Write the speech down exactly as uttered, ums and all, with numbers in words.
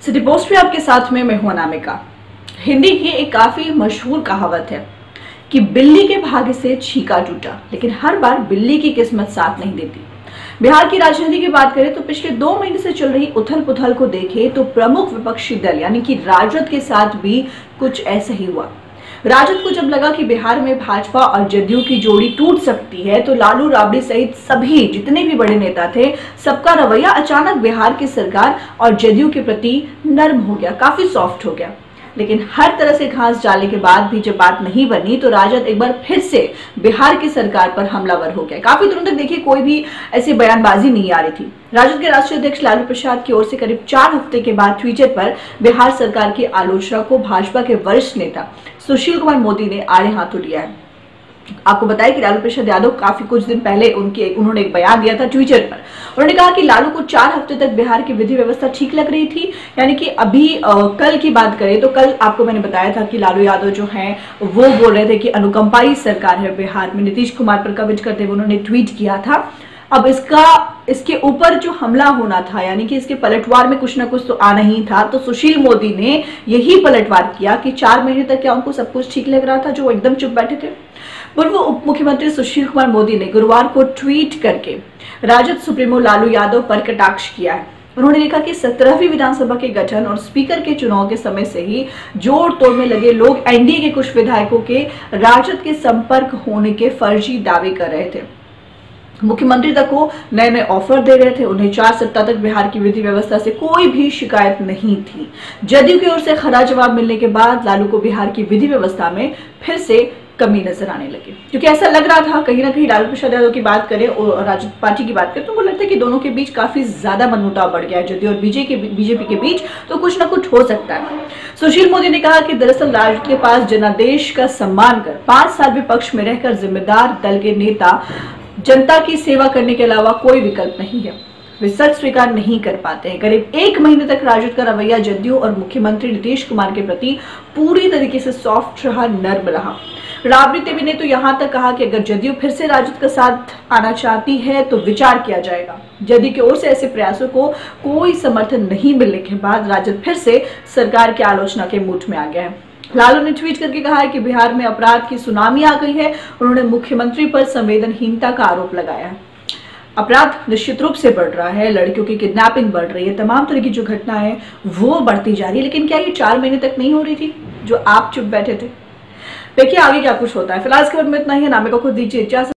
City post पे आपके साथ में मैं हूं अनामिका। हिंदी की एक काफी मशहूर कहावत है कि बिल्ली के भाग्य से छीका टूटा, लेकिन हर बार बिल्ली की किस्मत साथ नहीं देती। बिहार की राजनीति की बात करें तो पिछले दो महीने से चल रही उथल पुथल को देखें तो प्रमुख विपक्षी दल यानी कि राजद के साथ भी कुछ ऐसा ही हुआ। राजद को जब लगा कि बिहार में भाजपा और जदयू की जोड़ी टूट सकती है तो लालू राबड़ी सहित सभी जितने भी बड़े नेता थे, सबका रवैया अचानक बिहार की सरकार और जदयू के प्रति नर्म हो गया, काफी सॉफ्ट हो गया। लेकिन हर तरह से घास डालने के बाद भी जब बात नहीं बनी तो राजद एक बार फिर से बिहार की सरकार पर हमलावर हो गया। काफी दिनों तक देखिए कोई भी ऐसी बयानबाजी नहीं आ रही थी। राजद के राष्ट्रीय अध्यक्ष लालू प्रसाद की ओर से करीब चार हफ्ते के बाद ट्विटर पर बिहार सरकार की आलोचना को भाजपा के वरिष्ठ नेता सुशील कुमार मोदी ने आड़े हाथों लिया है। आपको बताया कि लालू प्रसाद यादव काफी कुछ दिन पहले उनके उन्होंने एक बयान दिया था ट्विटर पर। उन्होंने कहा कि लालू को चार हफ्ते तक बिहार की विधि व्यवस्था ठीक लग रही थी, यानी कि अभी आ, कल की बात करें तो कल आपको मैंने बताया था कि लालू यादव जो हैं वो बोल रहे थे कि अनुकंपाई सरकार है बिहार में। नीतीश कुमार पर कवच करते हुए उन्होंने ट्वीट किया था। अब इसका इसके ऊपर जो हमला होना था, यानी कि इसके पलटवार में कुछ ना कुछ तो आना ही था, तो सुशील मोदी ने यही पलटवार किया कि चार महीने तक क्या उनको सब कुछ ठीक लग रहा था जो वो एकदम चुप बैठे थे। पूर्व उप मुख्यमंत्री सुशील कुमार मोदी ने गुरुवार को ट्वीट करके राजद सुप्रीमो लालू यादव पर कटाक्ष किया है। उन्होंने लिखा कि सत्रहवीं विधानसभा के गठन और स्पीकर के चुनाव के समय से ही जोड़ तोड़ में लगे लोग एनडीए के कुछ विधायकों के राजद के संपर्क होने के फर्जी दावे कर रहे थे। मुख्यमंत्री तक को नए नए ऑफर दे रहे थे। उन्हें चार सप्ताह तक बिहार की विधि व्यवस्था से कोई भी शिकायत नहीं थी। जदयू की ओर से खरा जवाब मिलने के बाद लालू को बिहार की विधि व्यवस्था में फिर से कमी नजर आने लगी, क्योंकि ऐसा लग रहा था कहीं ना कहीं लालू प्रसाद यादव की बात करें और राजद पार्टी की बात करें तो मुझे लगता है कि दोनों के बीच काफी ज्यादा मनमुटाव बढ़ गया है। जदयू और बीजेपी के बीजेपी के बीच तो कुछ ना कुछ हो सकता है। सुशील मोदी ने कहा कि दरअसल राजद के पास जनादेश का सम्मान कर पांच साल विपक्ष में रहकर जिम्मेदार दल के नेता जनता की सेवा करने के अलावा कोई विकल्प नहीं है। वे सच स्वीकार नहीं कर पाते हैं। करीब एक महीने तक राजद का रवैया जदयू और मुख्यमंत्री नीतीश कुमार के प्रति पूरी तरीके से सॉफ्ट रहा, नर्म रहा। राबड़ी देवी ने तो यहाँ तक कहा कि अगर जदयू फिर से राजद का साथ आना चाहती है तो विचार किया जाएगा। जदयू की ओर से ऐसे प्रयासों को कोई समर्थन नहीं मिलने के बाद राजद फिर से सरकार की आलोचना के मूड में आ गया है। लालू ने ट्वीट करके कहा है कि बिहार में अपराध की सुनामी आ गई है। उन्होंने मुख्यमंत्री पर संवेदनहीनता का आरोप लगाया है। अपराध निश्चित रूप से बढ़ रहा है, लड़कियों की किडनैपिंग बढ़ रही है, तमाम तरह की जो घटना है वो बढ़ती जा रही है। लेकिन क्या ये चार महीने तक नहीं हो रही थी जो आप चुप बैठे थे? देखिए आगे क्या कुछ होता है। फिलहाल इस खबर में इतना ही। अनामिका को दीजिए इजाजत।